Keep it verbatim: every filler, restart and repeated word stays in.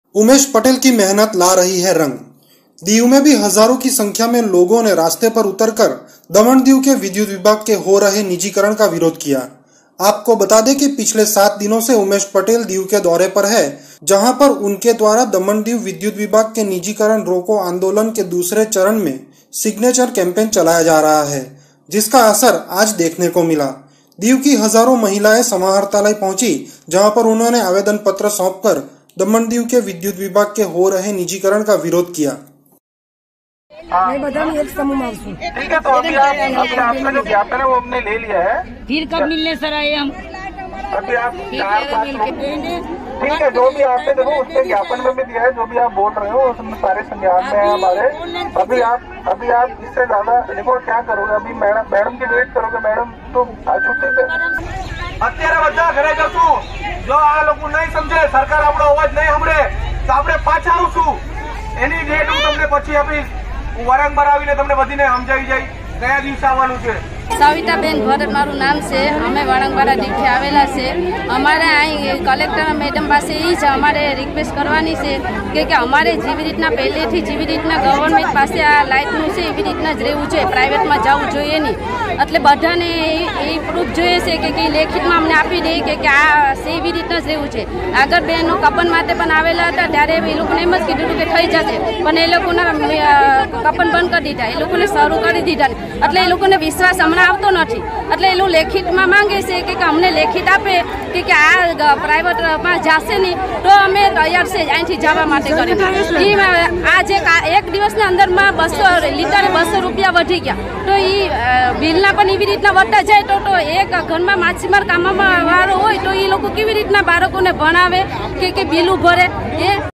उमेश पटेल की मेहनत ला रही है रंग। दीव में भी हजारों की संख्या में लोगों ने रास्ते पर उतरकर दमन दीव के विद्युत विभाग के हो रहे निजीकरण का विरोध किया। आपको बता दें कि पिछले सात दिनों से उमेश पटेल दीव के दौरे पर है, जहां पर उनके द्वारा दमन दीव विद्युत विभाग के निजीकरण रोको आंदोलन के दूसरे चरण में सिग्नेचर कैंपेन चलाया जा रहा है, जिसका असर आज देखने को मिला। दीव की हजारों महिलाएं समाहर्तालय पहुंची, जहां पर उन्होंने आवेदन पत्र सौंपकर दमन दीव के विद्युत विभाग के हो रहे निजीकरण का विरोध किया। नहीं बता एक समूह मांगू। ठीक है, तो अभी आप अभी आपका जो ज्ञापन है वो हमने ले लिया है। फिर कब मिलने सर आए हम? अभी आप चार पाँच लोग, ठीक है, जो भी आपने देखो उसके ज्ञापन में भी दिया है, जो भी आप बोल रहे हो उसमें सारे संज्ञान में है हमारे। अभी आप अभी आप इससे ज्यादा देखो क्या करोगे, अभी मैडम मैडम की वेट करोगे, मैडम तो छुट्टी पे અત્યારે બધા ઘરે જશું। જો આ લોકો નહીં સમજે, સરકાર આપણો અવાજ નહીં સાંભળે તો આપણે પાછા આવશું। એની ડેટ હું તમને પછી આપીશ। હું વારંવાર આવીને તમને બધીને સમજાવી જાય કયા દિવસે આવવાનું છે। सविताबेन भरत मारू नाम से अमे वारंवार दीवથી आवेला છે। અમારે અહીં કલેક્ટર મેડમ પાસે એ જ અમારે રિક્વેસ્ટ કરવાની છે કે કે અમારે જેવી રીતના પહેલેથી જેવી રીતના ગવર્મેન્ટ પાસે આ લાઇટનું છે એવી રીતના જ રહેવું છે, પ્રાઇવેટમાં જવું જોઈએ નહીં। એટલે બધાને એ પ્રૂફ જોઈએ છે કે કે લેખિતમાં અમને આપી દે કે કે આ એવી રીતના જ રહેવું છે। આગળ બહેનો કપન માટે પણ આવેલા હતા, ત્યારે એ લોકોને એમ જ કીધું કે થઈ જશે, પણ એ લોકોના કપન બંધ કરી દીધા, એ લોકોને શરૂ કરી દીધા। એટલે એ લોકોને વિશ્વાસ હમણાં આવતો નથી। એટલે એ લોકો લેખિતમાં માંગે છે કે અમને લેખિત આપે કે કે આ પ્રાઇવેટમાં જશે નહીં તો અમે તૈયાર છે અહીંથી જવા માટે કરીને। આ જે એક દિવસના અંદરમાં બસો લીટરે બસો રૂપિયા વધી ગયા, તો એ બિલના પણ એવી રીતના વધતા જાય તો તો એક ઘરમાં માછીમાર કામમાં વાળો હોય તો એ લોકો કેવી રીતના બાળકોને ભણાવે કે કે બિલું ભરે એ